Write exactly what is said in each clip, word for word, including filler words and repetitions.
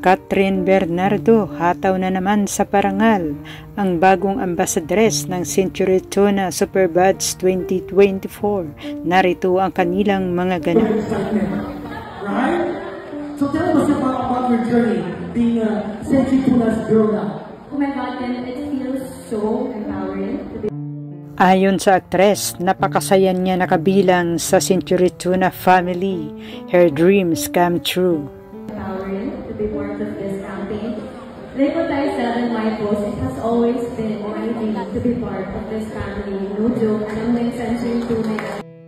Catherine Bernardo, hataw na naman sa parangal ang bagong ambasadres ng Century Tuna Superbuds twenty twenty-four. Narito ang kanilang mga ganap. Right? So tell us about, about your journey being a Century Tuna's girl now. Oh my God, then it feels so empowering to be. Ayon sa aktres, napakasaya niya nakabilang sa Century Tuna family. Her dreams come true. Empowering to be part of this campaign. Like what I said in my post, it has always been my dream to be part of this family. No joke, alam mo yung Century Tuna.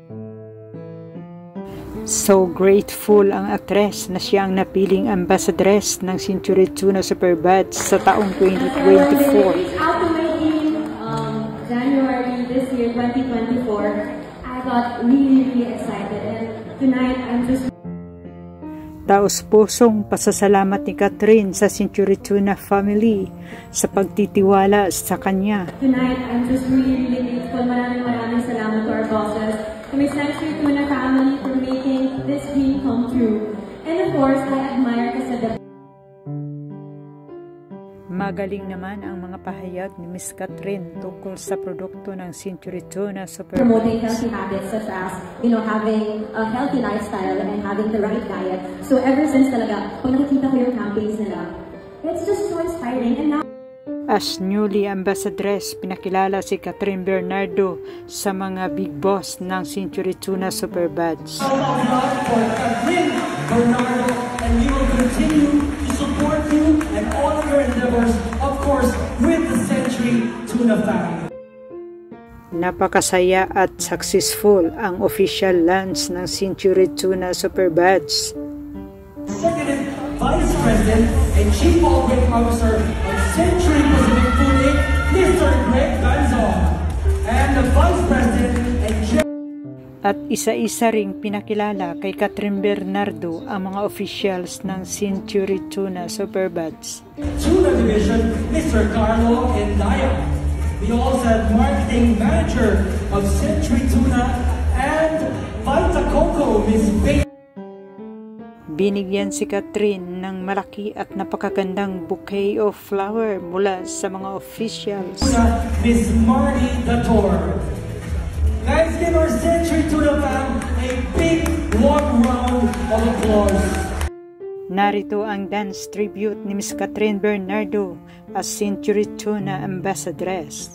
So grateful ang aktres na siya ang napiling ambasadres ng Century Tuna Superbuds sa taong twenty twenty-four. Out to my team, um, January this year, twenty twenty-four, I got really, really excited. And tonight, I'm just Taos-pusong pasasalamat ni Catherine sa Century Tuna family sa pagtitiwala sa kanya. Tonight, I'm just really, really grateful. Maraming maraming salamat to our bosses, to my Century Tuna family for making this dream come true. And of course, I admire kasi the Magaling naman ang mga pahayag ni Miss Catherine tungkol sa produkto ng Century Tuna Superbuds. promoting healthy habits such as, you know, having a healthy lifestyle and having the right diet. So ever since talaga, pag nakikita ko yung campaigns nila, it's just so inspiring. And now, As newly ambassadress, pinakilala si Catherine Bernardo sa mga big boss ng Century Tuna Superbuds. All of love for Catherine Bernardo, and we will continue to support you and all of your endeavors, of course, with the Century Tuna family. Napakasaya at successful ang official launch ng Century Tuna Superbuds. Executive Vice President and Chief Operating Officer of Century Pacific Food Incorporated, Mister Greg Banzon, and the Vice President and General At isa-isa ring pinakilala kay Catherine Bernardo ang mga officials ng Century Tuna Superbuds. Tuna Division, Mister Carlo Endaya. We also had Marketing Manager of Century Tuna and Vita Coco, Miss Faye. Binigyan si Catherine ng malaki at napakagandang bouquet of flower mula sa mga officials. Miss Marty Dator. Let's give our Century Tuna fam a big warm round of applause. Narito ang dance tribute ni Miss Catherine Bernardo as Century Tuna Ambassadress.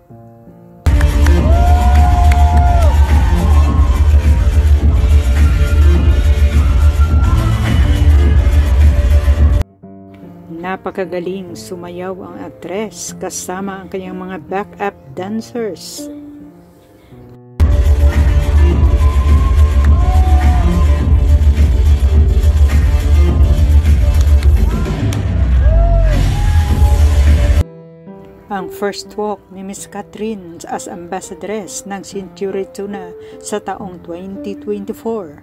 Napakagaling sumayaw ang aktres kasama ang kanyang mga backup dancers. Ang first walk ni Miss Catherine as ambassadress ng Century Tuna sa taong twenty twenty-four.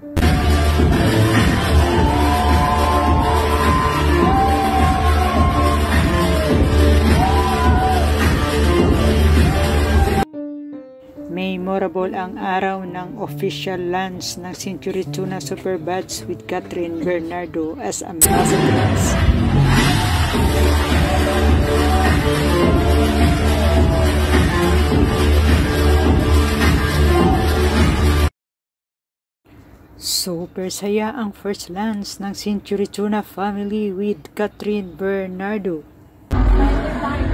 Memorable ang araw ng official launch ng Century Tuna Superbuds with Catherine Bernardo as ambassadress. Super saya ang first launch ng Century Tuna family with Catherine Bernardo.